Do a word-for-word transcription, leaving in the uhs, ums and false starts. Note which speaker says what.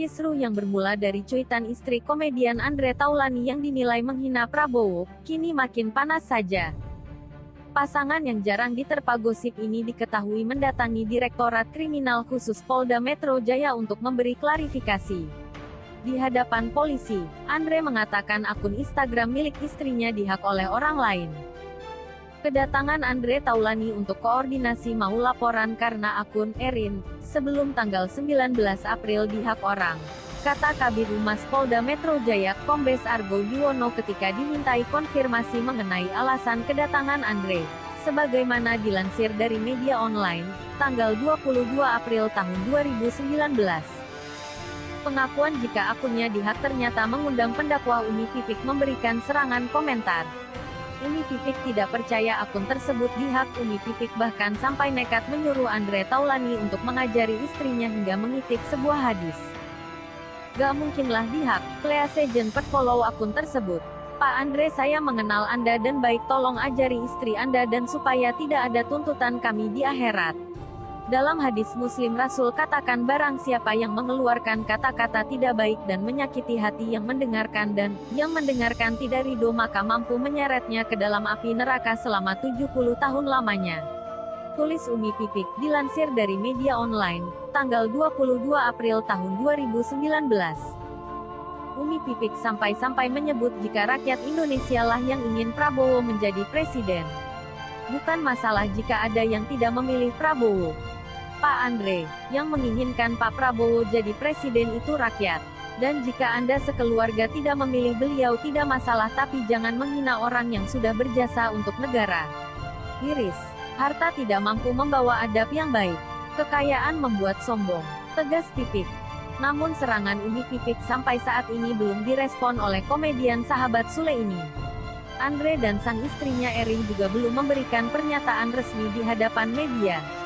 Speaker 1: Kisruh yang bermula dari cuitan istri komedian Andre Taulany yang dinilai menghina Prabowo, kini makin panas saja. Pasangan yang jarang diterpa gosip ini diketahui mendatangi Direktorat Kriminal Khusus Polda Metro Jaya untuk memberi klarifikasi. Di hadapan polisi, Andre mengatakan akun Instagram milik istrinya dihak oleh orang lain. Kedatangan Andre Taulany untuk koordinasi mau laporan karena akun Erin, sebelum tanggal sembilan belas April dihak orang, kata Kabid Humas Polda Metro Jaya, Kombes Argo Yuwono ketika dimintai konfirmasi mengenai alasan kedatangan Andre. Sebagaimana dilansir dari media online, tanggal dua puluh dua April tahun dua ribu sembilan belas. Pengakuan jika akunnya dihak ternyata mengundang pendakwa Umi Pipik memberikan serangan komentar. Umi Pipik tidak percaya akun tersebut dihak. Umi Pipik bahkan sampai nekat menyuruh Andre Taulany untuk mengajari istrinya hingga mengitip sebuah hadis. Gak mungkinlah dihak, please jangan follow akun tersebut. Pak Andre, saya mengenal Anda dan baik, tolong ajari istri Anda dan supaya tidak ada tuntutan kami di akhirat. Dalam hadis Muslim Rasul katakan barang siapa yang mengeluarkan kata-kata tidak baik dan menyakiti hati yang mendengarkan dan yang mendengarkan tidak ridho maka mampu menyeretnya ke dalam api neraka selama tujuh puluh tahun lamanya. Tulis Umi Pipik, dilansir dari media online, tanggal dua puluh dua April tahun dua ribu sembilan belas. Umi Pipik sampai-sampai menyebut jika rakyat Indonesia lah yang ingin Prabowo menjadi presiden. Bukan masalah jika ada yang tidak memilih Prabowo. Pak Andre, yang menginginkan Pak Prabowo jadi presiden itu rakyat. Dan jika Anda sekeluarga tidak memilih beliau tidak masalah, tapi jangan menghina orang yang sudah berjasa untuk negara. Iris, harta tidak mampu membawa adab yang baik. Kekayaan membuat sombong, tegas Pipik. Namun serangan Umi Pipik sampai saat ini belum direspon oleh komedian sahabat Sule ini. Andre dan sang istrinya Erin juga belum memberikan pernyataan resmi di hadapan media.